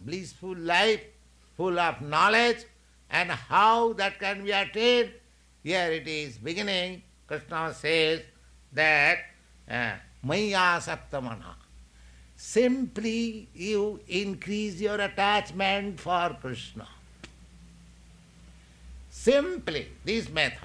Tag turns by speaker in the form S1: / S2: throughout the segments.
S1: blissful life, full of knowledge, and how that can be attained. Here it is beginning. Krishna says that Maya Saktamana. Simply you increase your attachment for Krishna. Simply this method.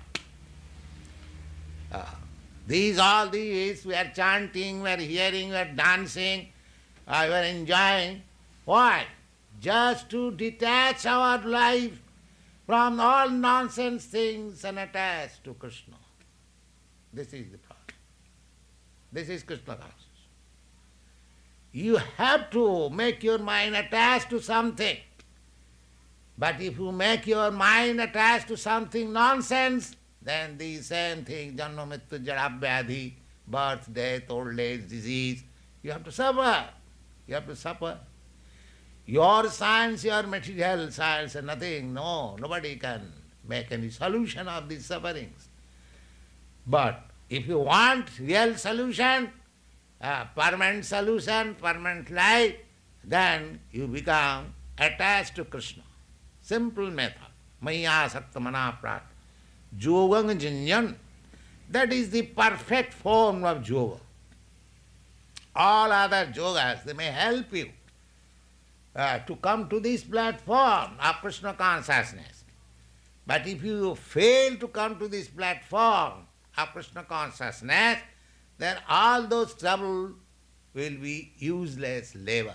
S1: All these we are chanting, we are hearing, we are dancing, we are enjoying. Why? Just to detach our life from all nonsense things and attach to Krishna. This is the problem. This is Krishna consciousness. You have to make your mind attached to something. But if you make your mind attached to something nonsense, then the same thing, janma mrityu jara vyadhi, birth, death, old age, disease, you have to suffer. You have to suffer. Your science, your material science, and nothing. No, nobody can make any solution of these sufferings. But if you want real solution, permanent solution, permanent life, then you become attached to Krishna. Simple method. Maya saktamana prat. Yogang jinyan. That is the perfect form of yoga. All other yogas, they may help you to come to this platform of Krishna consciousness. But if you fail to come to this platform of Krishna consciousness, then all those trouble will be useless labor.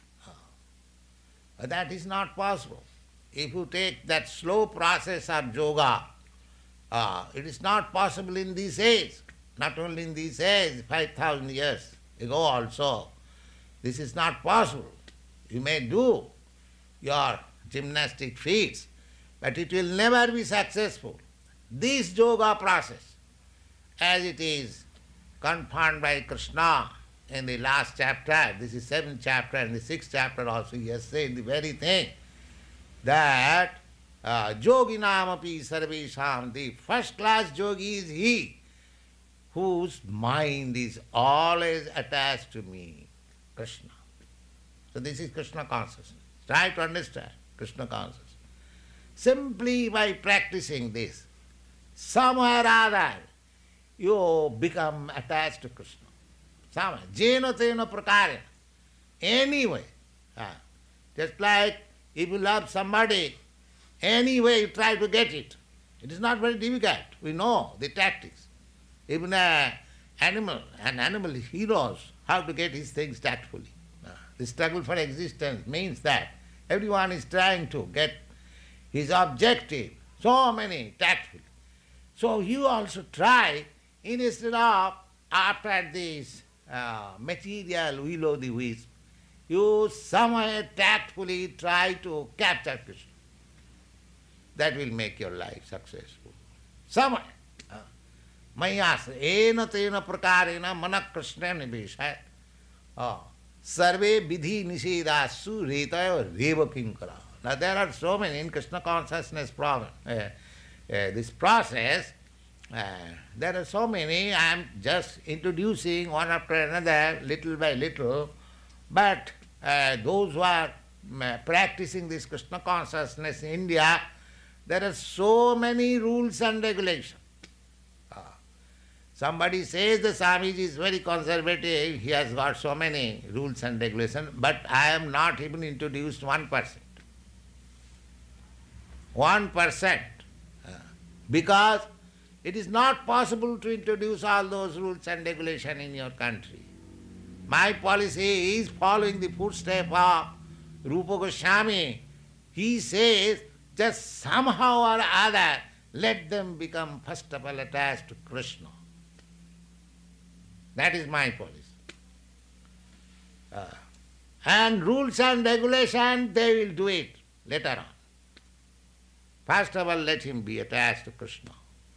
S1: That is not possible. If you take that slow process of yoga, it is not possible in this age. Not only in this age, 5,000 years ago also. This is not possible. You may do your gymnastic feats, but it will never be successful. This yoga process, as it is confirmed by Krishna in the last chapter, this is 7th chapter, and the 6th chapter also he has said the very thing, that yoginam api sarvesham, the first class yogi is he whose mind is always attached to me, Krishna. So this is Krishna consciousness. Try to understand Krishna consciousness. Simply by practicing this, somewhere or other, you become attached to Krishna. Somewhere. Jena tena prakarena. Anyway. Just like if you love somebody, anyway you try to get it. It is not very difficult. We know the tactics. Even an animal, he knows how to get his things tactfully. The struggle for existence means that everyone is trying to get his objective, so many tactfully. So you also try, instead of after this material will-o'-the-wisp, you somewhere tactfully try to capture Krishna. That will make your life successful. Somewhere. Mayas ena tena prakarena mana Krishna niveshat. Sarve vidhi nisedasu retaya reva kinkara. Now there are so many in Krishna consciousness problem. This process, there are so many. I am just introducing one after another, little by little. But those who are practicing this Krishna consciousness in India, there are so many rules and regulations. Somebody says the Swamiji is very conservative, he has got so many rules and regulations, but I am not even introduced 1%. 1%. Because it is not possible to introduce all those rules and regulations in your country. My policy is following the footsteps of Rupa Goswami. He says, just somehow or other, let them become first of all attached to Krishna. That is my policy. And rules and regulations, they will do it later on. First of all, let him be attached to Krishna.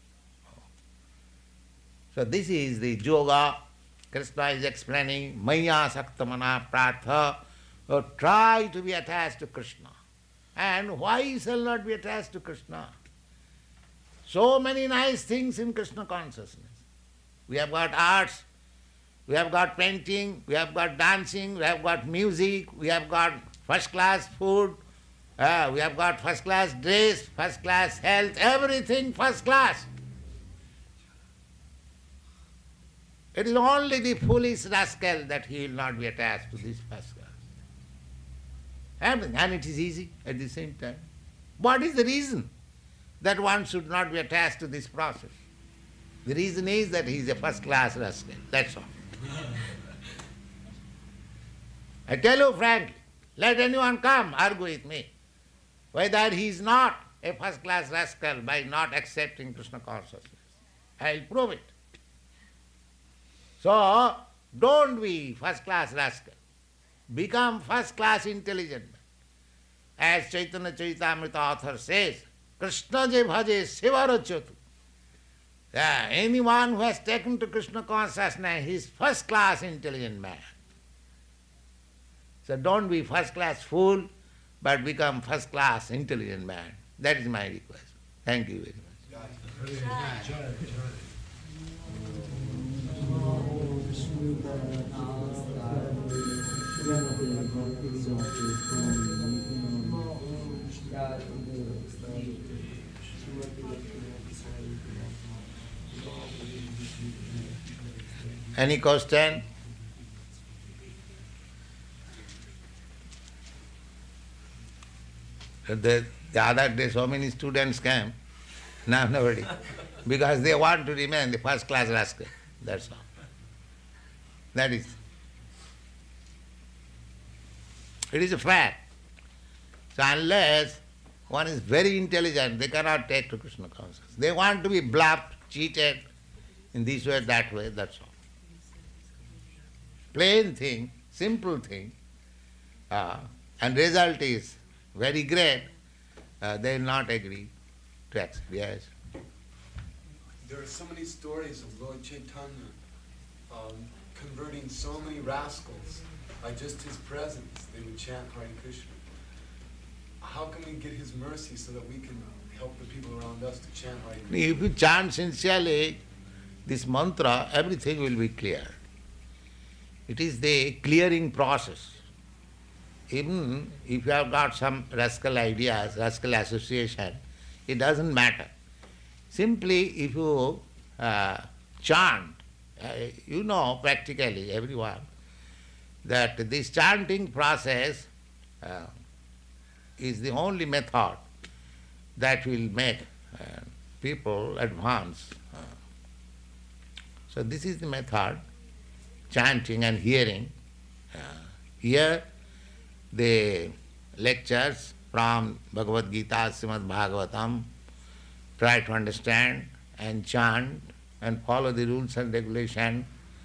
S1: So this is the yoga. Krishna is explaining, Maya saktamana pratha. Try to be attached to Krishna. And why shall not be attached to Krishna? So many nice things in Krishna consciousness. We have got arts, we have got painting, we have got dancing, we have got music, we have got first class food, we have got first class dress, first class health, everything first class. It is only the foolish rascal that he will not be attached to this first class. And it is easy at the same time. What is the reason that one should not be attached to this process? The reason is that he is a first class rascal, that's all. I tell you frankly, let anyone come argue with me whether he is not a first class rascal by not accepting Krishna consciousness. I will prove it. So, don't be first class rascal. Become first class intelligent man. As Chaitanya Charitamrita author says, Krishna je bhaje sivarachatu. Anyone who has taken to Krishna consciousness, he is first class intelligent man. So don't be first class fool, but become first class intelligent man. That is my request. Thank you very much. Any question? The other day so many students came, now nobody, because they want to remain the first class rascal, that's all. That is. It is a fact. So unless one is very intelligent, they cannot take to Krishna consciousness. They want to be bluffed, cheated, in this way, that way, that's all. Plain thing, simple thing, and result is very great, they will not agree to accept. Yes.
S2: There are so many stories of Lord Chaitanya converting so many rascals by just his presence. They would chant Hare Krishna. How can we get his mercy so that we can help the people around us to chant Hare Krishna?
S1: If you chant sincerely this mantra, everything will be clear. It is the clearing process. Even if you have got some rascal ideas, rascal association, it doesn't matter. Simply if you chant, you know practically everyone that this chanting process is the only method that will make people advance. So this is the method, chanting and hearing. Here the lectures from Bhagavad Gita, Srimad Bhagavatam, try to understand and chant and follow the rules and regulation.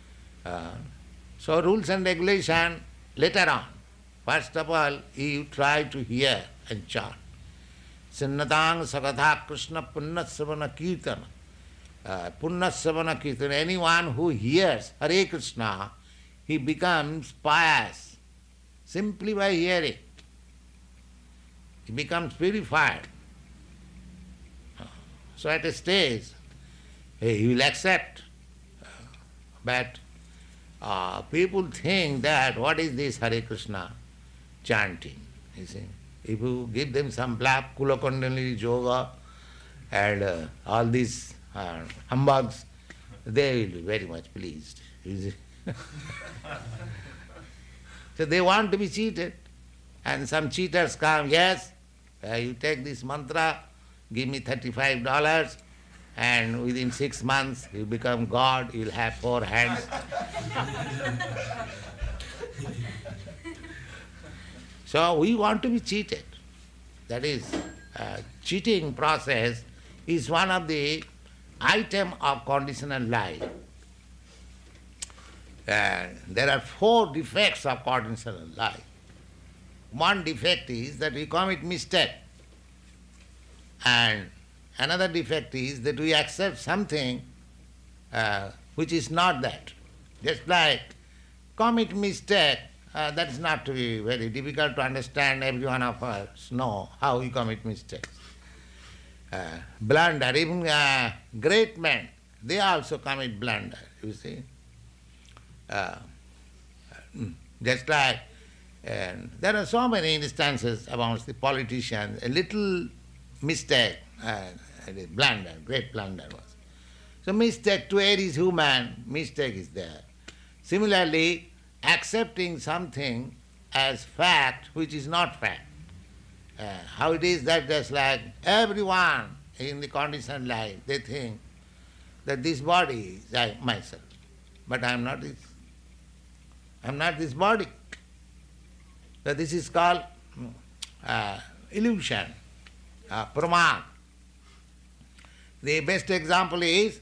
S1: So rules and regulation later on. First of all, you try to hear and chant. Sinnatang sakatha Krishna punnasavana kirtana. Punnasavana kirtana. Anyone who hears Hare Krishna, he becomes pious simply by hearing. He becomes purified. So at a stage, he will accept. But people think that what is this Hare Krishna chanting? You see, if you give them some black Kulakundalini yoga and all these humbugs, they will be very much pleased. You see. So they want to be cheated. And some cheaters come, yes, you take this mantra, give me $35, and within 6 months you become God, you'll have 4 hands. So we want to be cheated. That is, cheating process is one of the item of conditional life. There are 4 defects of conditional life. One defect is that we commit mistake. And another defect is that we accept something which is not that. Just like commit mistake, that is not to be very difficult to understand. Every one of us know how we commit mistakes. Blunder, even great men, they also commit blunder, you see. Just like And there are so many instances amongst the politicians. A little mistake, a blunder, great blunder was. So mistake to err is human, mistake is there. Similarly, accepting something as fact which is not fact. How it is that just like everyone in the conditioned life, they think that this body is myself. But I am not this. I am not this body. So this is called illusion, pramad. The best example is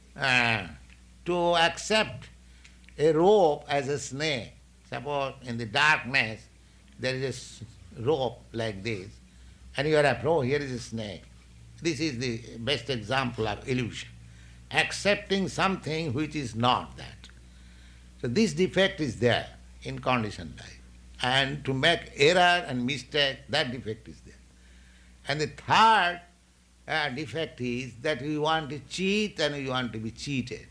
S1: to accept a rope as a snake. Suppose in the darkness there is a rope like this, and you are like, oh, here is a snake. This is the best example of illusion. Accepting something which is not that. So this defect is there in conditioned life. And to make error and mistake, that defect is there. And the third defect is that we want to cheat and we want to be cheated.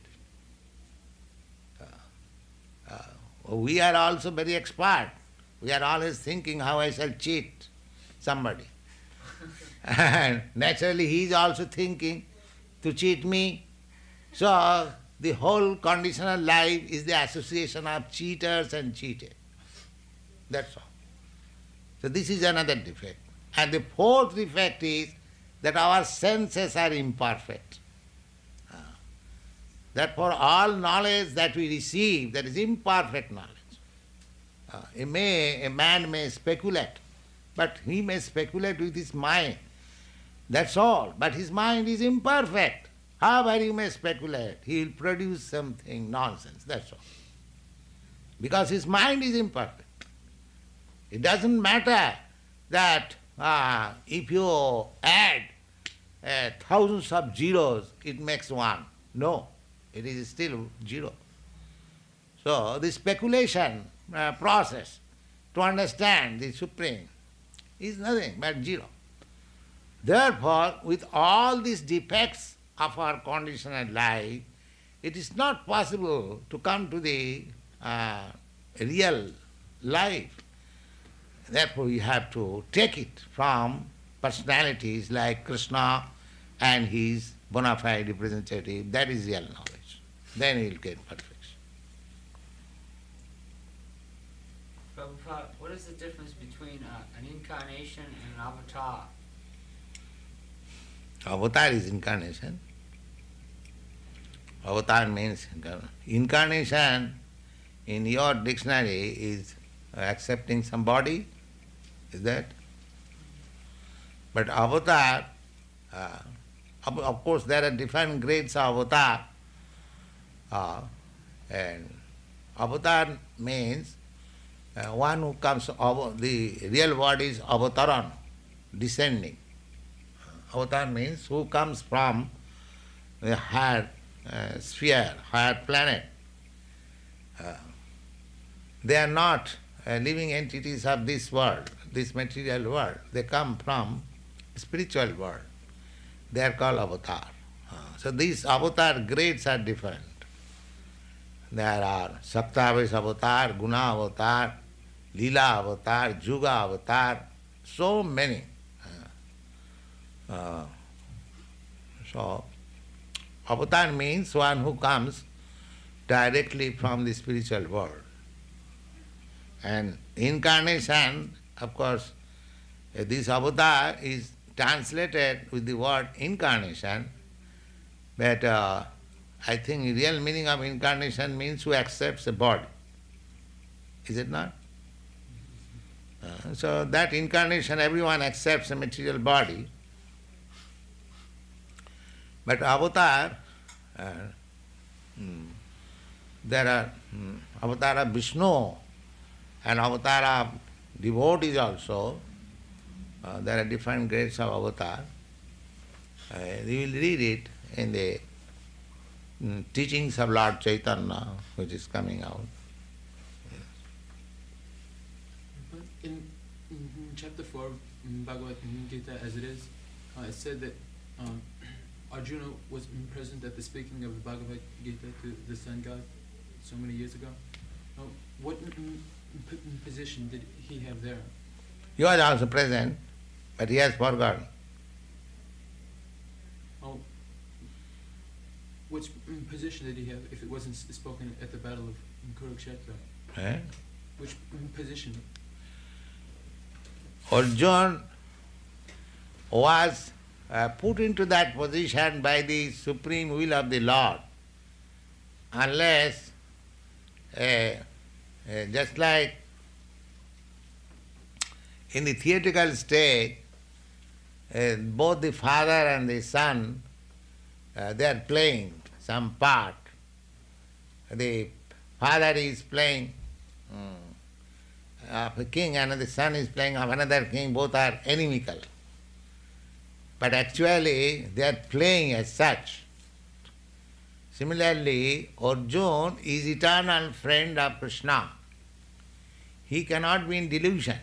S1: We are also very expert. We are always thinking how I shall cheat somebody. And naturally he is also thinking to cheat me. So the whole conditional life is the association of cheaters and cheated. That's all. So this is another defect. And the fourth defect is that our senses are imperfect. Therefore all knowledge that we receive, that is imperfect knowledge. A man may speculate, but he may speculate with his mind. That's all. But his mind is imperfect. However he may speculate, he will produce something nonsense, that's all. Because his mind is imperfect. It doesn't matter that if you add thousands of zeros, it makes one. No, it is still zero. So the speculation process to understand the Supreme is nothing but zero. Therefore, with all these defects of our conditional life, it is not possible to come to the real life. Therefore, we have to take it from personalities like Krishna and his bona fide representative. That is real knowledge. Then we will get perfection.
S3: Prabhupada, what is the difference between an incarnation and an avatar?
S1: Avatar is incarnation. Avatar means incarnation in your dictionary is accepting some body, is that? But avatar, of course there are different grades of avatar. And avatar means one who comes over, the real word is avataran, descending. Avatar means who comes from a higher sphere, higher planet. They are not living entities of this world, this material world. They come from spiritual world. They are called avatar. So these avatar grades are different. There are Saktavesh avatar, Guna avatar, Lila avatar, Juga avatar, so many. So avatar means one who comes directly from the spiritual world. And incarnation, of course, this avatar is translated with the word incarnation, but I think the real meaning of incarnation means who accepts a body. Is it not? So that incarnation, everyone accepts a material body. But avatar, there are avatar of Vishnu and avatar of devotees also. There are different grades of avatar. You will read it in the teachings of Lord Chaitanya, which is coming out.
S4: In chapter 4 Bhagavad Gita, as it is, it said that Arjuna was present at the speaking of the Bhagavad Gita to the sun god so many years ago. What position did he have there?
S1: He was also present, but he has forgotten.
S4: Oh, which position did he have if it wasn't spoken at the battle of Kurukshetra?
S1: Eh?
S4: Which position?
S1: Arjuna was put into that position by the supreme will of the Lord, unless just like in the theatrical stage, both the father and the son, they are playing some part. The father is playing of a king and the son is playing of another king, both are inimical. But actually they are playing as such. Similarly, Arjuna is eternal friend of Krishna. He cannot be in delusion.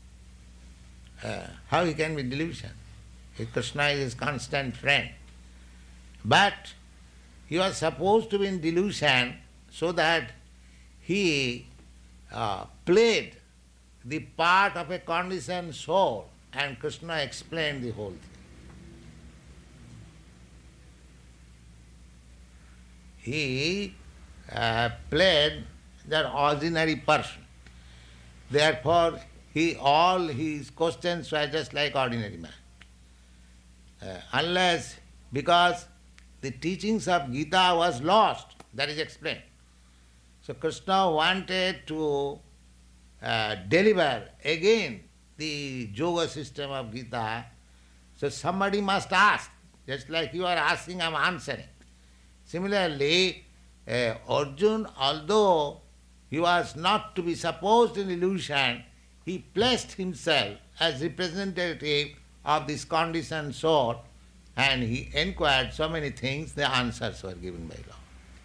S1: How he can be in delusion? If Krishna is his constant friend. But he was supposed to be in delusion so that he played the part of a conditioned soul, and Krishna explained the whole thing. He played that ordinary person. Therefore, all his questions were just like ordinary man. Unless, because the teachings of Gita was lost, that is explained. So Krishna wanted to deliver again the yoga system of Gita. So somebody must ask, just like you are asking, I am answering. Similarly, Arjuna, although he was not to be supposed in illusion, he placed himself as representative of this conditioned soul, and he inquired so many things, the answers were given by Lord.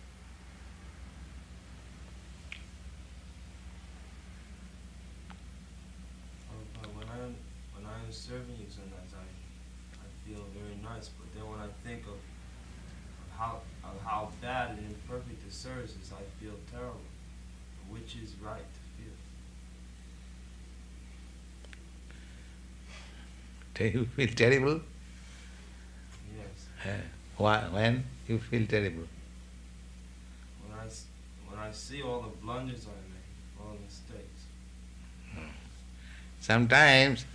S5: When I am serving you sometimes, I feel very nice, but then when I think of how bad and imperfect the service is, I feel terrible. Which is right to feel?
S1: You feel terrible?
S5: Yes.
S1: When you feel terrible?
S5: When I see all the blunders I make, all the mistakes.
S1: Sometimes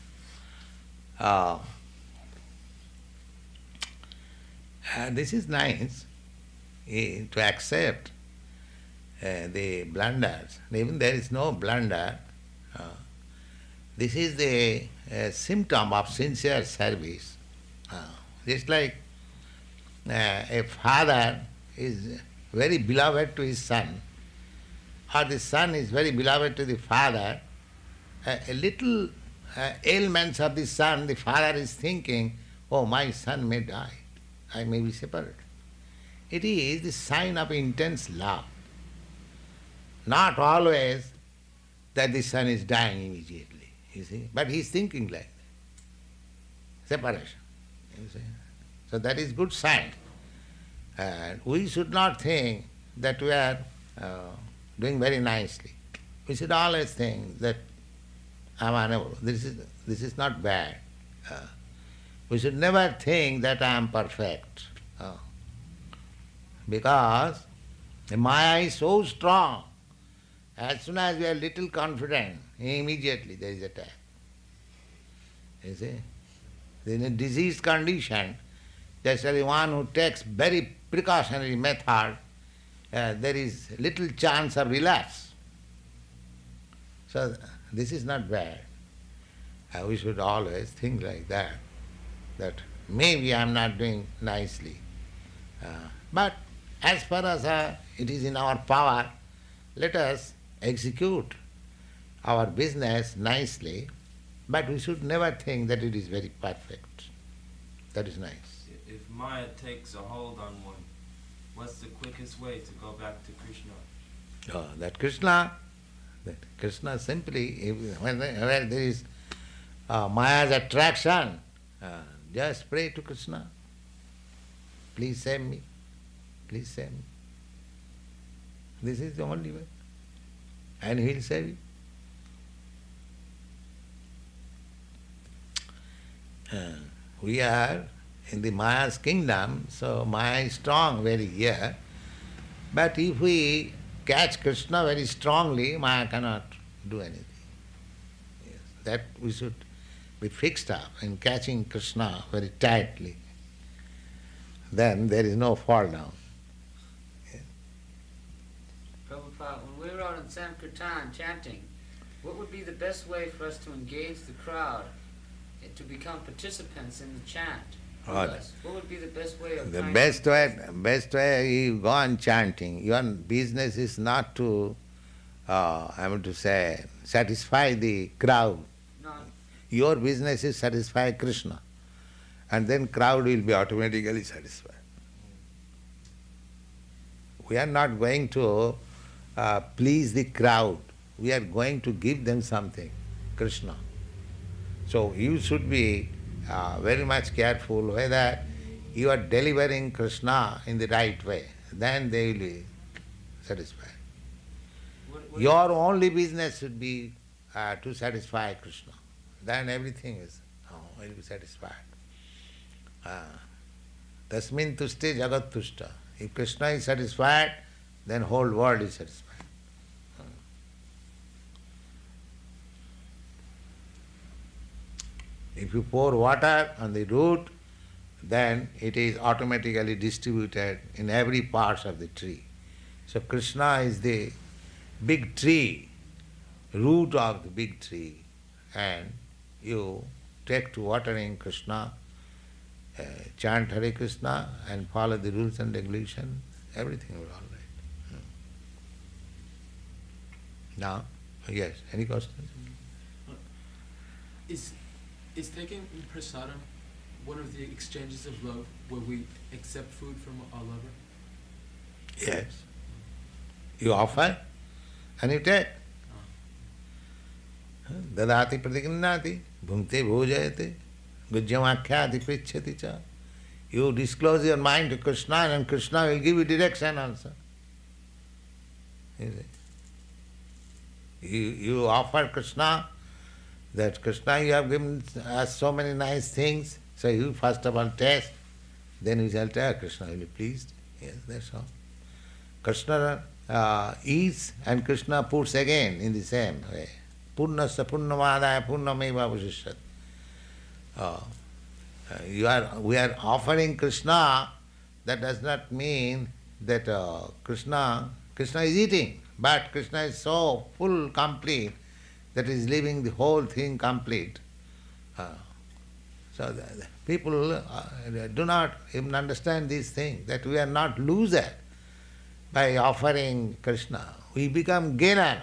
S1: this is nice to accept the blunders. Even there is no blunder. This is the symptom of sincere service. Just like a father is very beloved to his son, or the son is very beloved to the father, a little ailments of the son, the father is thinking, oh, my son may die, I may be separated. It is the sign of intense love. Not always that the son is dying immediately, you see, but he is thinking like that. Separation, you see. So that is good sign. And we should not think that we are doing very nicely. We should always think that I am unable. This is not bad. We should never think that I am perfect. Because the Maya is so strong. As soon as we are little confident, immediately there is attack. You see? In a diseased condition, just as one who takes very precautionary method, there is little chance of relapse. So this is not bad. We should always think like that maybe I am not doing nicely. But as far as it is in our power, let us execute our business nicely, but we should never think that it is very perfect. That is nice.
S5: If Maya takes a hold on one, what's the quickest way to go back to Krishna?
S1: That Krishna simply, where there is Maya's attraction, just pray to Krishna. Please save me. Please save me. This is the only way. And he will save you. We are in the Maya's kingdom, so Maya is strong very here. But if we catch Krishna very strongly, Maya cannot do anything. Yes. That we should be fixed up in catching Krishna very tightly. Then there is no fall down. Yes.
S3: Prabhupada, when we were out in Sankirtan chanting, what would be the best way for us to engage the crowd, to become participants in the chant? What would be the best way of
S1: The
S3: trying
S1: best way you go on chanting. Your business is not to, satisfy the crowd.
S3: No.
S1: Your business is satisfy Krishna. And then crowd will be automatically satisfied. We are not going to please the crowd. We are going to give them something, Krishna. So you should be very much careful whether you are delivering Krishna in the right way. Then they will be satisfied. Your only business should be to satisfy Krishna. Then everything will be satisfied. Tasmin tuste jagat tushta. If Krishna is satisfied, then whole world is satisfied. If you pour water on the root, then it is automatically distributed in every part of the tree. So Krishna is the big tree, root of the big tree, and you take to watering Krishna, chant Hare Krishna and follow the rules and regulations, everything will be all right. Now, yes, any questions?
S4: Is taking prasadam one of the exchanges of love where we accept food from our lover?
S1: Yes. You offer and you take. Dadati pratigannati, bhunte bhojayate, gujyamakhyati prichyati cha. You disclose your mind to Krishna and Krishna will give you direction also. You offer Krishna, that Krishna, you have given us so many nice things, so you first of all taste, then you shall tell Krishna will be pleased. Yes, that's all. Krishna eats and Krishna puts again in the same way. Purnasya purnamādaya purnameva avashishyati. We are offering Krishna, that does not mean that Krishna is eating, but Krishna is so full, complete, that is leaving the whole thing complete. So the people do not even understand these things, that we are not loser by offering Krishna. We become gainer.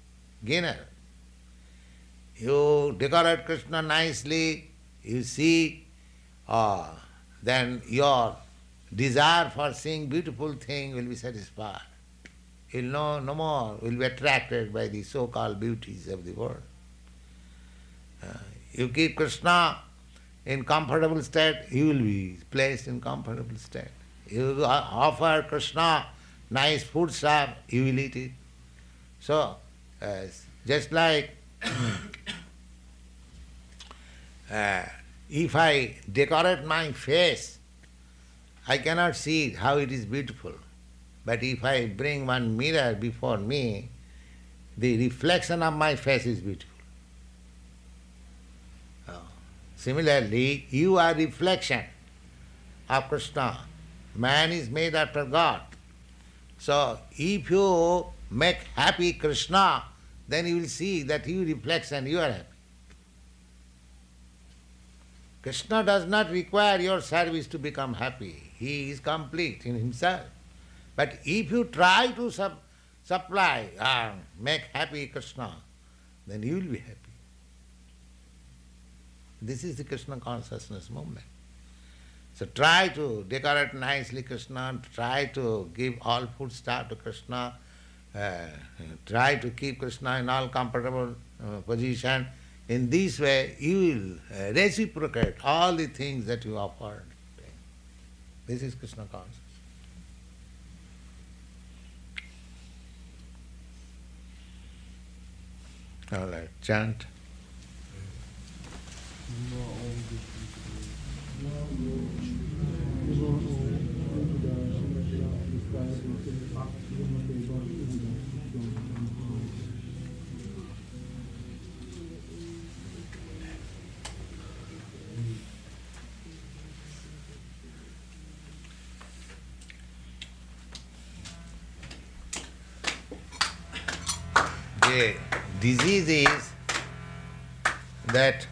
S1: You decorate Krishna nicely, you see, then your desire for seeing beautiful thing will be satisfied. You'll no more will be attracted by the so-called beauties of the world. You keep Krishna in comfortable state, you will be placed in comfortable state. You offer Krishna nice food stuff, you will eat it. So, just like if I decorate my face, I cannot see how it is beautiful. But if I bring one mirror before me, the reflection of my face is beautiful. Similarly, you are reflection of Krishna. Man is made after God. So if you make happy Krishna, then you will see that you reflection, you are happy. Krishna does not require your service to become happy. He is complete in himself. But if you try to supply or make happy Krishna, then you will be happy. This is the Krishna consciousness movement. So try to decorate nicely Krishna, try to give all food stuff to Krishna, try to keep Krishna in all comfortable position. In this way, you will reciprocate all the things that you offered. This is Krishna consciousness. All right, chant.
S4: No, all good.
S1: the disease is that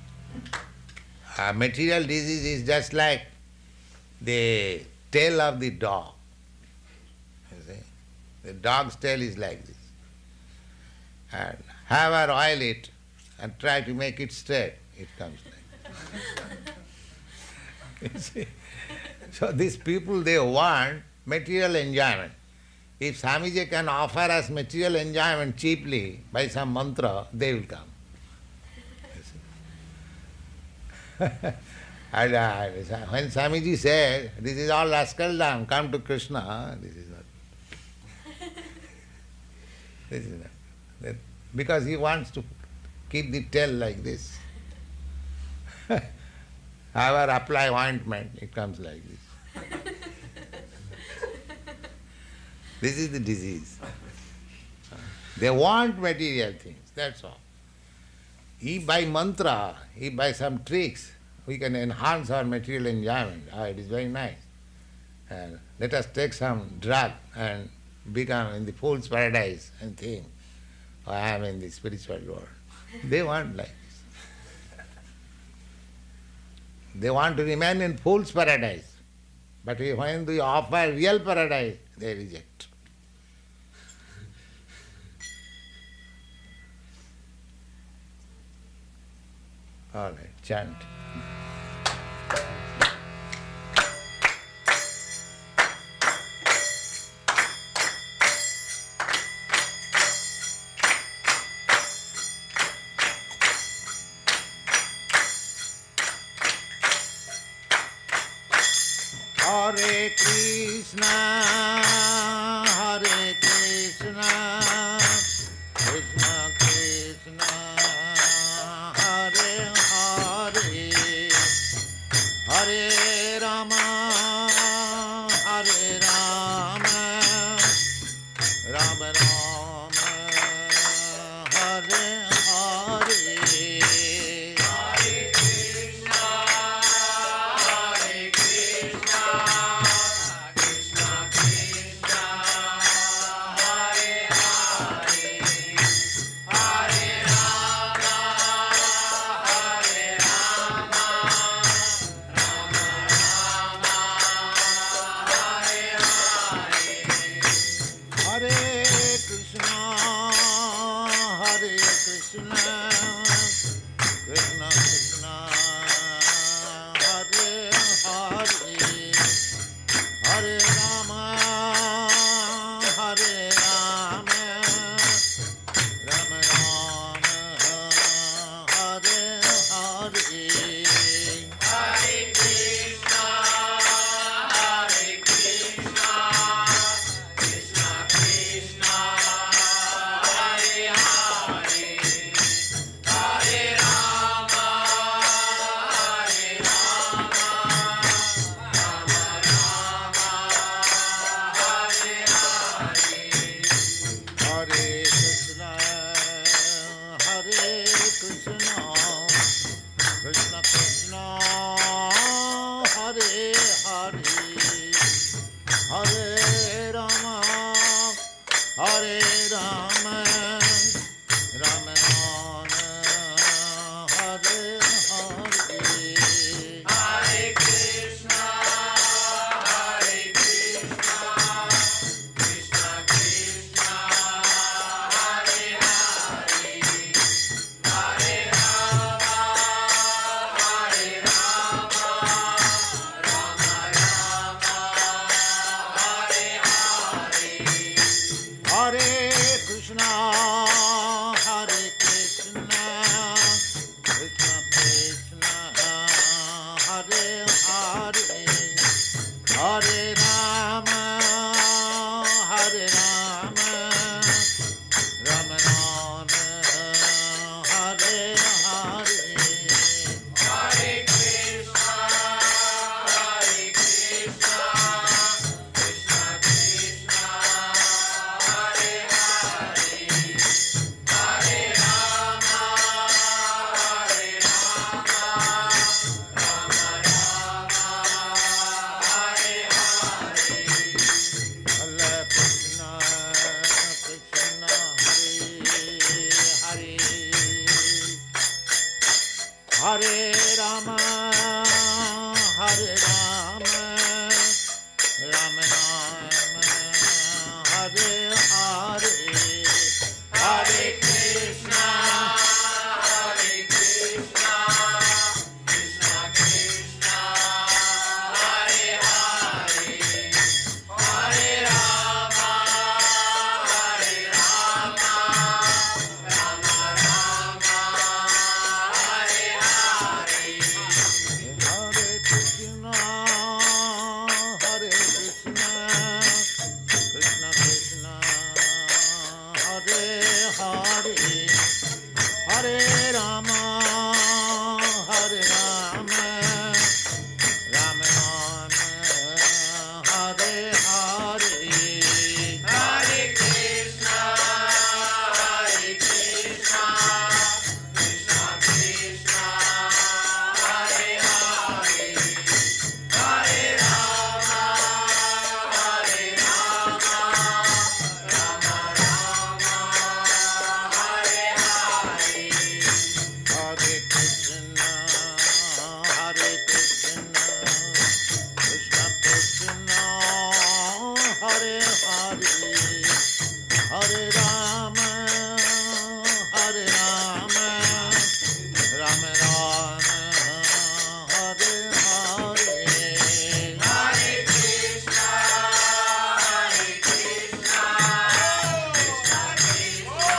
S1: material disease is just like the tail of the dog. You see? The dog's tail is like this. And however oil it and try to make it straight, it comes like this. You see? So these people, they want material enjoyment. If Swamiji can offer us material enjoyment cheaply by some mantra, they will come. And when Swamiji said, this is all rascaldom, come to Krishna, this is not. This is not. Because he wants to keep the tail like this. However, apply ointment, it comes like this. This is the disease. They want material things, that's all. If by mantra, if by some tricks, we can enhance our material enjoyment, it is very nice. And let us take some drug and become in the fool's paradise and think, I am in the spiritual world. They want like this. They want to remain in fool's paradise. But when we offer real paradise, they reject. All right, chant. Hare Krishna, Hare Krishna, Krishna Krishna, Hare Hare, Hare Rama, Hare Rama, Rama Rama, Hare Hare. Hare Rama, Hare Rama, Rama Rama, Hare Hare, Hare Krishna, Hare Krishna, Krishna Krishna, Hare Hare, Hare Rama, Hare Rama, Rama Rama, Hare Hare, Hare Krishna, Hare Krishna, Krishna Krishna, Hare Hare, Hare Rama, Hare Rama, Rama Rama, Hare Hare, Hare Krishna, Hare Krishna, Krishna Krishna, Hare Hare, Hare Rama, Hare Rama, Rama Rama, Hare Hare, Hare Krishna, Hare Krishna, Krishna Krishna, Hare Hare, Hare Rama, Hare Rama, Rama Rama, Hare Hare, Hare Krishna, Hare Krishna, Krishna Krishna,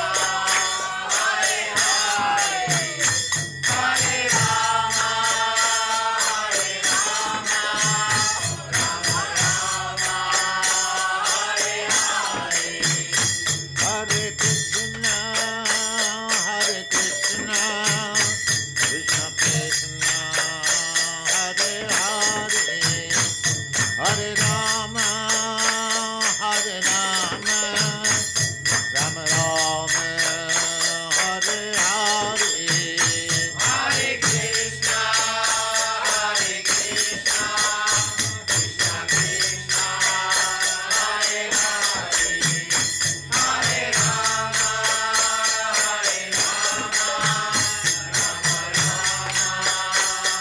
S1: Hare Hare, Hare Rama, Hare Rama, Rama Rama, Hare Hare, Hare Krishna, Hare Krishna, Krishna Krishna, Hare Hare, Hare Rama, Hare Rama, Rama Rama, Hare Hare, Hare Krishna, Hare Krishna, Krishna Krishna, Hare Hare, Hare Rama, Hare Rama, Rama Rama,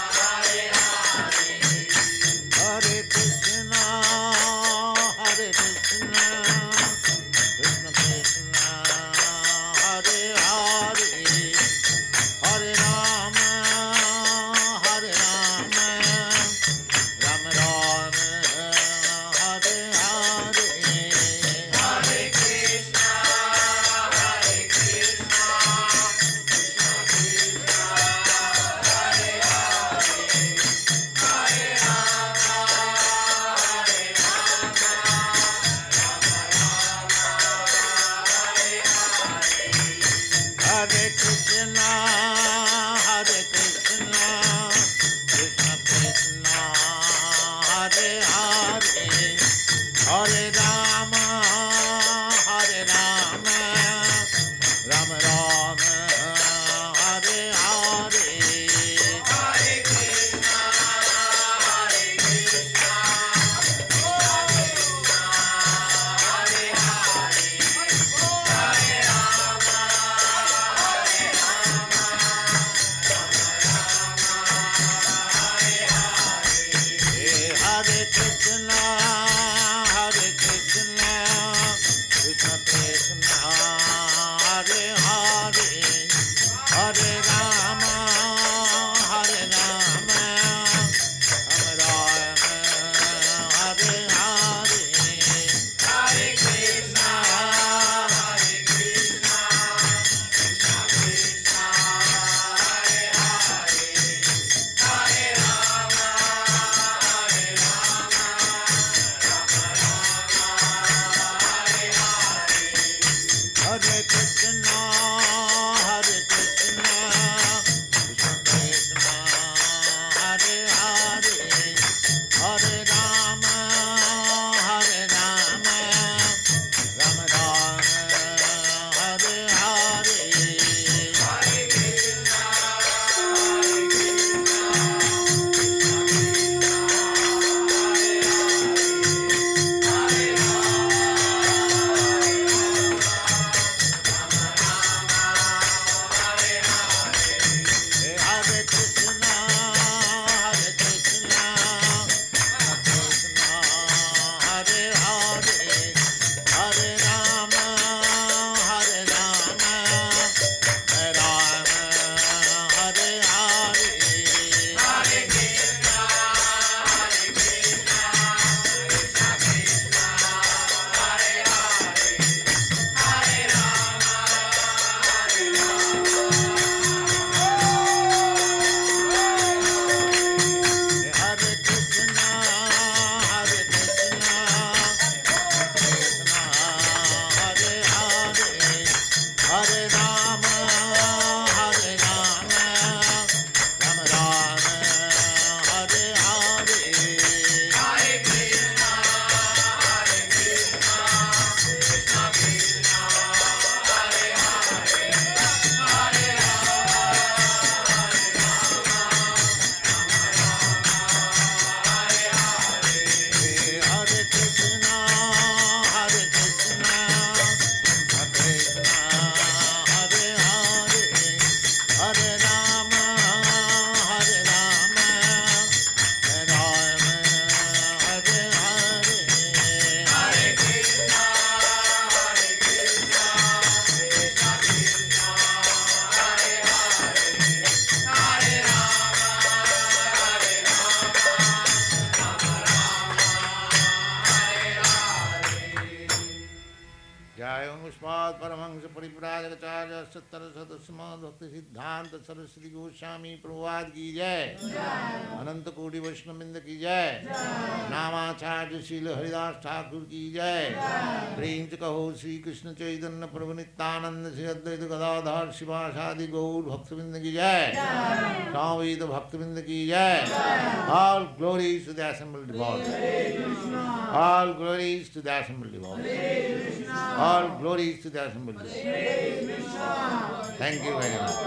S1: Vamsa Parivrajacharya Sattara Sadasama Bhakti Siddhanta Saraswati Goswami Prabhupada ki jai. Ananta Koti Vaishnavinda ki jai. Namacharya Srila Haridas Thakur ki jai. Prem Kaho Sri Krishna Chaitanya Prabhu Nityananda Sri Advaita Gadadhar Shivasadi Gaur Bhaktivinda ki jai. Samveda Bhaktivinda ki jai. All glories to the assembled devotees. All glories to the assembled devotees. All glories to the assembled devotees. Thank you very much.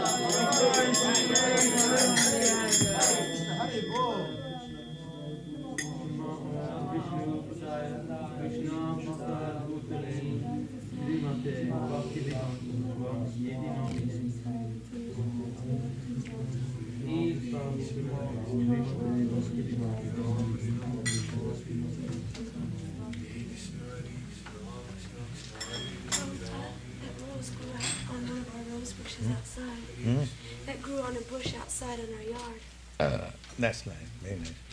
S6: Outside. That grew on a bush outside in our yard.
S1: That's nice, very nice.